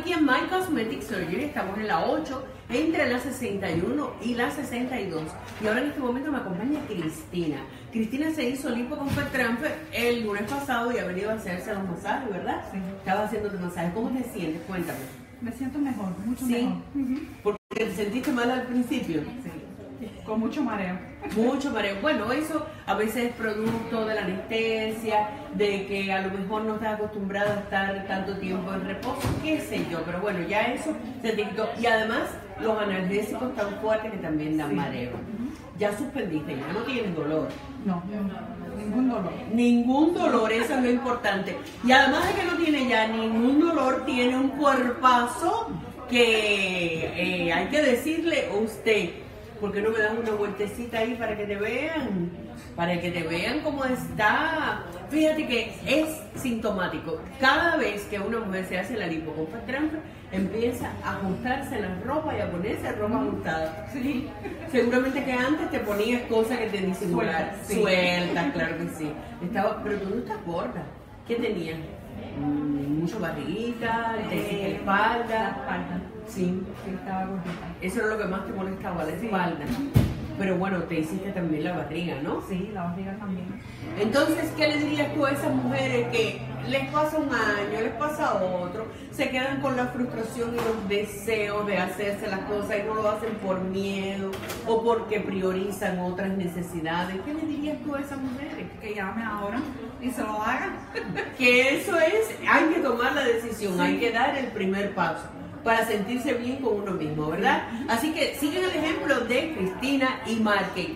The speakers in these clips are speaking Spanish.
aquí en My Cosmetic Surgery, estamos en la 8, entre la 61 y la 62. Y ahora en este momento me acompaña Cristina. Cristina se hizo lipo con fat transfer el lunes pasado y ha venido a hacerse los masajes, ¿verdad? Sí. Estaba haciendo tu masaje. ¿Cómo te sientes? Cuéntame. Me siento mejor, mucho ¿Sí? mejor. ¿Porque te sentiste mal al principio? Sí, con mucho mareo. Mucho mareo. Bueno, eso a veces es producto de la anestesia, de que a lo mejor no estás acostumbrada a estar tanto tiempo en reposo, qué sé yo, pero bueno, ya eso se te quitó. Y además, los analgésicos tan fuertes que también dan mareo. Ya suspendiste, ya no tienes dolor. No, ningún dolor. Ningún dolor, eso es lo importante. Y además de que no tiene ya ningún dolor, tiene un cuerpazo que hay que decirle a usted. ¿Por qué no me das una vueltecita ahí para que te vean? Para que te vean cómo está. Fíjate que es sintomático. Cada vez que una mujer se hace la lipo con fat transfer, empieza a ajustarse la ropa y a ponerse ropa ajustada. Sí. Seguramente que antes te ponías cosas que te disimularan. Sueltas, sí. Sueltas, claro que sí. Pero tú no estás gorda. ¿Qué tenías? Mucho barriguita, te hiciste La espalda. espalda. Sí. Sí, estaba gordita. Eso era lo que más te molestaba, la Sí. espalda. Pero bueno, te hiciste también la barriga, ¿no? Sí, la barriga también. Entonces, ¿qué le dirías tú a esas mujeres que les pasa un año, les pasa otro, se quedan con la frustración y los deseos de hacerse las cosas y no lo hacen por miedo o porque priorizan otras necesidades? ¿Qué le dirías tú a esas mujeres? Que llame ahora y se lo hagan. Que eso es, hay que tomar la decisión, Sí. hay que dar el primer paso para sentirse bien con uno mismo, ¿verdad? Así que siguen el ejemplo de Cristina y marquen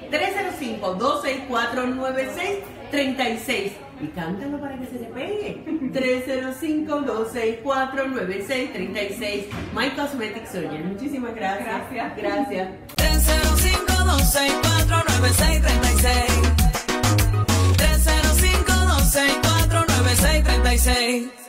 305-264-9636 y cántalo para que se te pegue. 305-264-9636. My Cosmetic Surgery. Muchísimas gracias. Gracias. Gracias. 305-264-9636. 305-264-9636.